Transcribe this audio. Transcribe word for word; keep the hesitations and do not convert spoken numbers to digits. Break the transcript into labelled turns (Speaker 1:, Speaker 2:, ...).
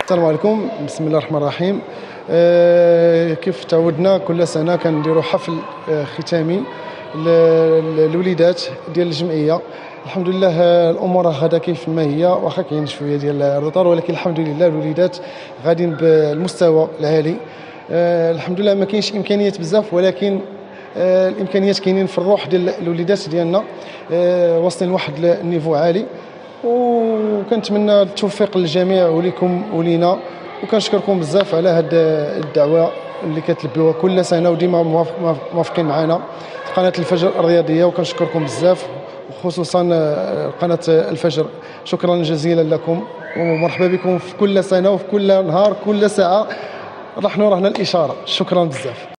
Speaker 1: السلام عليكم، بسم الله الرحمن الرحيم. آه كيف تعودنا كل سنه كنديروا حفل آه ختامي للوليدات ديال الجمعيه. الحمد لله الامور غادا كيف ما هي، واخا كاين شويه ديال الرطار، ولكن الحمد لله الوليدات غاديين بالمستوى العالي. آه الحمد لله ما كاينش امكانيات بزاف، ولكن آه الامكانيات كاينين في الروح ديال الوليدات ديالنا. آه واصلين لواحد النيفو عالي، وكنتمنى التوفيق للجميع وليكم ولينا، وكنشكركم بزاف على هاد الدعوه اللي كتلبيوها كل سنه وديما موافقين معنا قناه الفجر الرياضيه، وكنشكركم بزاف، وخصوصا قناه الفجر. شكرا جزيلا لكم، ومرحبا بكم في كل سنه وفي كل نهار كل ساعه. نحن رهنا الاشاره. شكرا بزاف.